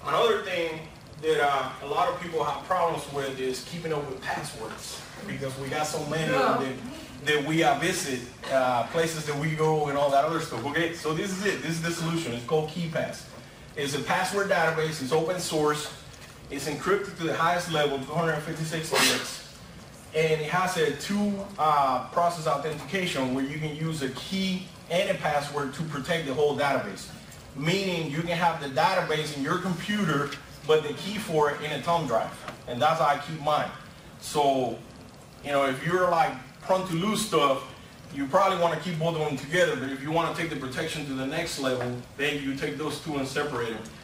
Another thing that a lot of people have problems with is keeping up with passwords, because we got so many that we visit, places that we go and all that other stuff. Okay, so this is it. This is the solution. It's called KeePass. It's a password database. It's open source. It's encrypted to the highest level, 256 bits. And it has a two-process authentication where you can use a key and a password to protect the whole database. Meaning you can have the database in your computer, but the key for it in a thumb drive. And that's how I keep mine. So, you know, if you're like prone to lose stuff, you probably want to keep both of them together. But if you want to take the protection to the next level, then you take those two and separate them.